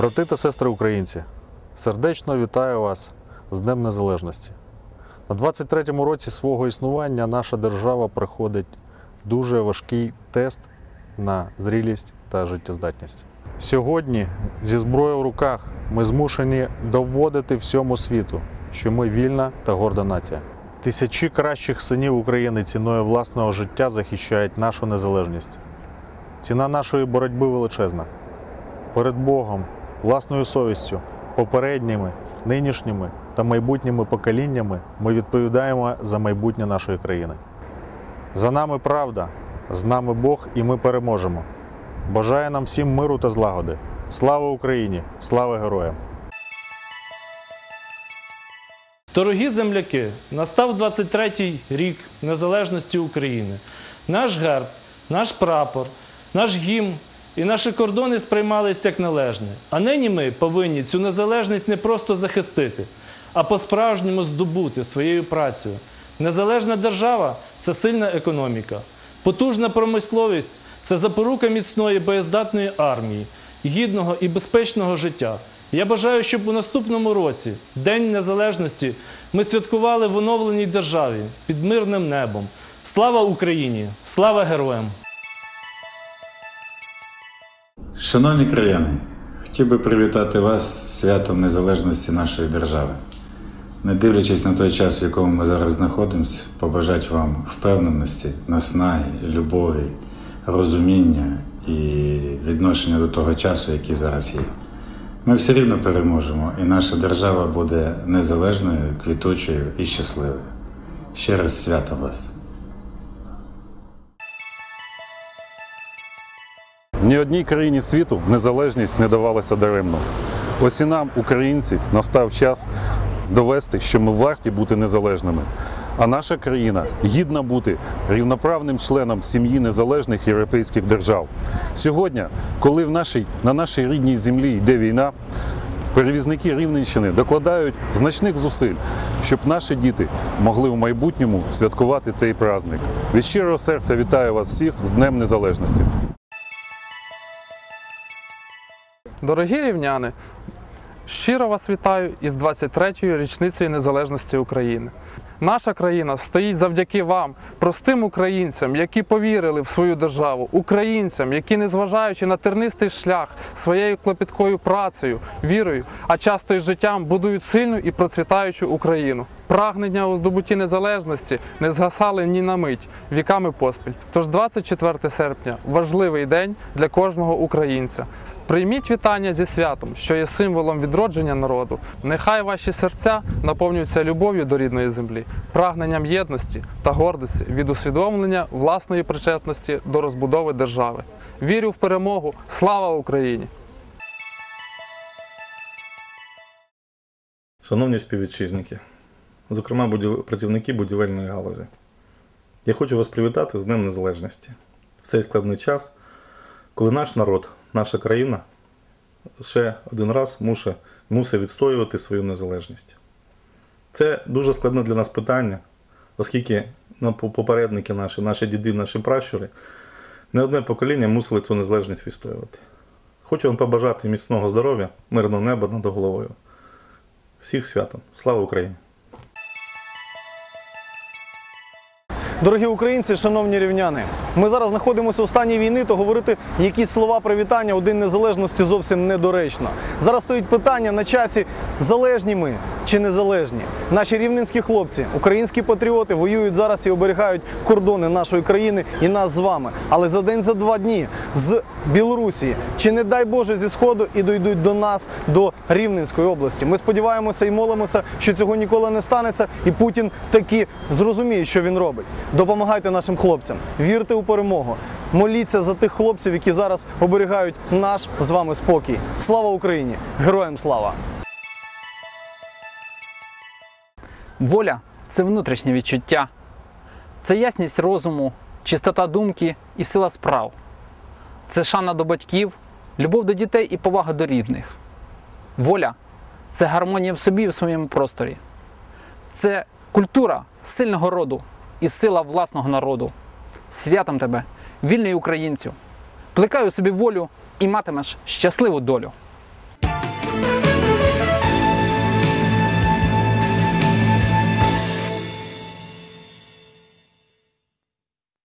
Брати та сестри українці, сердечно вітаю вас з Днем Незалежності. На 23-му році свого існування наша держава проходить дуже важкий тест на зрілість та життєздатність. Сьогодні зі зброєю в руках ми змушені доводити всьому світу, що ми вільна та горда нація. Тисячі кращих синів України ціною власного життя захищають нашу незалежність. Ціна нашої боротьби величезна. Перед Богом, власною совістю, попередніми, нинішніми та майбутніми поколіннями ми відповідаємо за майбутнє нашої країни. За нами правда, з нами Бог і ми переможемо. Бажаю нам всім миру та злагоди. Слава Україні! Слава героям! Дорогі земляки, настав 23-й рік незалежності України. Наш герб, наш прапор, наш гімн і наші кордони сприймались як належне. А нині ми повинні цю незалежність не просто захистити, а по-справжньому здобути своєю працею. Незалежна держава – це сильна економіка. Потужна промисловість – це запорука міцної боєздатної армії, гідного і безпечного життя. Я бажаю, щоб у наступному році, День Незалежності, ми святкували в оновленій державі, під мирним небом. Слава Україні! Слава героям! Шановні краяни, хотів би привітати вас з святом незалежності нашої держави. Не дивлячись на той час, в якому ми зараз знаходимося, побажати вам впевненості, наснаги, любові, розуміння і відношення до того часу, який зараз є. Ми все рівно переможемо, і наша держава буде незалежною, квітучою і щасливою. Ще раз свято вас! Ні одній країні світу незалежність не давалася даремно. Ось і нам, українці, настав час довести, що ми варті бути незалежними. А наша країна гідна бути рівноправним членом сім'ї незалежних європейських держав. Сьогодні, коли на нашій рідній землі йде війна, перевізники Рівненщини докладають значних зусиль, щоб наші діти могли в майбутньому святкувати цей праздник. Від щирого серця вітаю вас всіх з Днем Незалежності! Дорогі рівняни, щиро вас вітаю із 23-ю річницею незалежності України. Наша країна стоїть завдяки вам, простим українцям, які повірили в свою державу, українцям, які, незважаючи на тернистий шлях, своєю клопіткою працею, вірою, а часто й життям, будують сильну і процвітаючу Україну. Прагнення у здобутті незалежності не згасали ні на мить, віками поспіль. Тож 24 серпня – важливий день для кожного українця. Прийміть вітання зі святом, що є символом відродження народу. Нехай ваші серця наповнюються любов'ю до рідної землі, прагненням єдності та гордості від усвідомлення власної причетності до розбудови держави. Вірю в перемогу! Слава Україні! Шановні співвітчизники, зокрема працівники будівельної галузі, я хочу вас привітати з Днем Незалежності. В цей складний час, коли наш народ, наша країна ще один раз мусить відстоювати свою незалежність. Це дуже складне для нас питання, оскільки попередники наші діди, наші пращури, не одне покоління мусили цю незалежність відстоювати. Хочу вам побажати міцного здоров'я, мирного неба над головою. Всіх святом! Слава Україні! Дорогі українці, шановні рівняни, ми зараз знаходимося у стані війни, то говорити якісь слова привітання у День Незалежності зовсім недоречно. Зараз стоїть питання на часі, залежні ми чи незалежні. Наші рівненські хлопці, українські патріоти воюють зараз і оберігають кордони нашої країни і нас з вами. Але за день, за 2 дні з Білорусі, чи не дай Боже зі Сходу і дійдуть до нас, до Рівненської області. Ми сподіваємося і молимося, що цього ніколи не станеться і Путін таки зрозуміє, що він робить. Допомагайте нашим хлопцям, вірте у перемогу, моліться за тих хлопців, які зараз оберігають наш з вами спокій. Слава Україні! Героям слава! Воля – це внутрішнє відчуття. Це ясність розуму, чистота думки і сила справ. Це шана до батьків, любов до дітей і повага до рідних. Воля – це гармонія в собі і в своєму просторі. Це культура сильного роду і сила власного народу. Святом тебе, вільний українцю! Плекай у собі волю і матимеш щасливу долю.